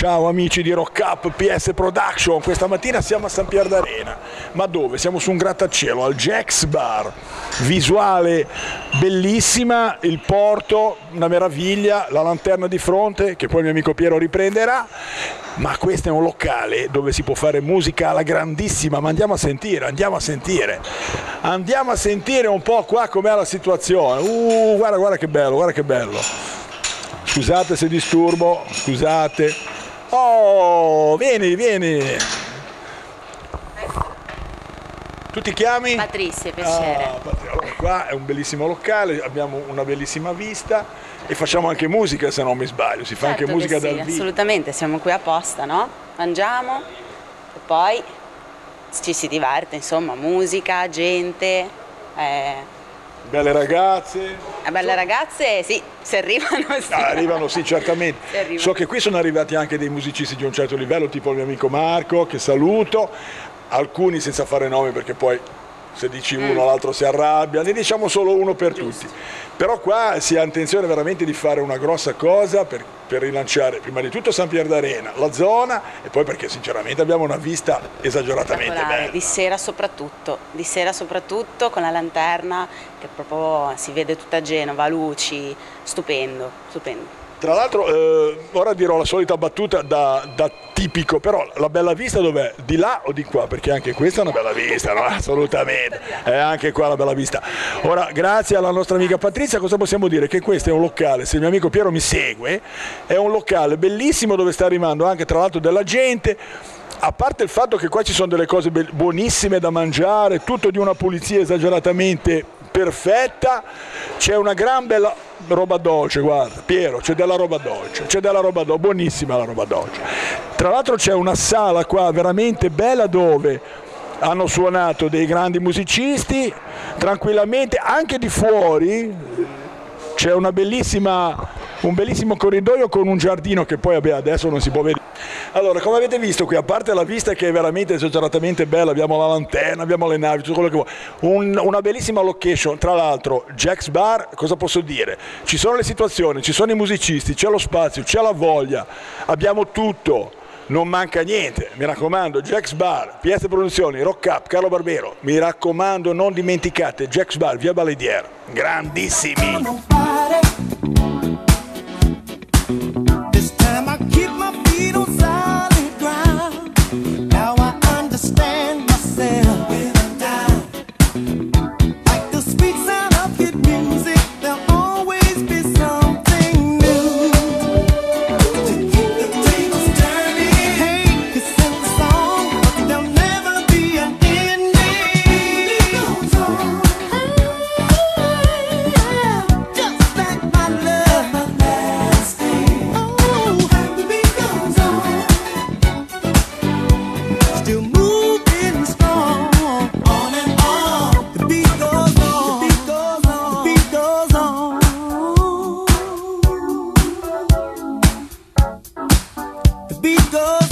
Ciao amici di Rock Up PS Production, questa mattina siamo a San Pier d'Arena, ma dove? Siamo su un grattacielo, al Jack's Bar, visuale bellissima, il porto, una meraviglia, la lanterna di fronte che poi il mio amico Piero riprenderà, ma questo è un locale dove si può fare musica alla grandissima, ma andiamo a sentire un po' qua com'è la situazione. Guarda che bello. Scusate se disturbo, scusate. Oh, vieni. Tu ti chiami? Patrizia, piacere. Allora, qua è un bellissimo locale, abbiamo una bellissima vista e facciamo anche musica, se non mi sbaglio, si fa Certo anche musica che sì, dal vivo. assolutamente, siamo qui apposta, no? Mangiamo e poi ci si diverte, insomma, musica, gente. Belle ragazze. Belle ragazze, sì, se arrivano sì. Arrivano, sì, certamente. So che qui sono arrivati anche dei musicisti di un certo livello, tipo il mio amico Marco, che saluto, alcuni senza fare nomi perché poi se dici uno l'altro si arrabbia, ne diciamo solo uno per tutti. Però qua si ha intenzione veramente di fare una grossa cosa per rilanciare prima di tutto San Pier d'Arena, la zona, e poi perché sinceramente abbiamo una vista esageratamente bella. Di sera soprattutto con la lanterna che proprio si vede tutta Genova, luci, stupendo. Tra l'altro ora dirò la solita battuta da tipico, però la bella vista dov'è? Di là o di qua? Perché anche questa è una bella vista, no? Assolutamente, è anche qua una bella vista. Ora, grazie alla nostra amica Patrizia, cosa possiamo dire? Che questo è un locale, se il mio amico Piero mi segue, è un locale bellissimo dove sta arrivando anche tra l'altro della gente, a parte il fatto che qua ci sono delle cose buonissime da mangiare, tutto di una pulizia esageratamente perfetta, c'è una gran bella roba dolce, guarda Piero, c'è della roba dolce, buonissima la roba dolce. Tra l'altro c'è una sala qua veramente bella dove hanno suonato dei grandi musicisti, tranquillamente, anche di fuori c'è un bellissimo corridoio con un giardino che poi adesso non si può vedere. Allora, come avete visto qui, a parte la vista che è veramente esageratamente bella, abbiamo la lanterna, abbiamo le navi, tutto quello che vuoi, una bellissima location, tra l'altro Jack's Bar, cosa posso dire? Ci sono le situazioni, ci sono i musicisti, c'è lo spazio, c'è la voglia, abbiamo tutto, non manca niente, mi raccomando, Jack's Bar, PS Produzioni, Rock Up, Carlo Barbero, mi raccomando non dimenticate, Jack's Bar, via Balediera, grandissimi! Beat goes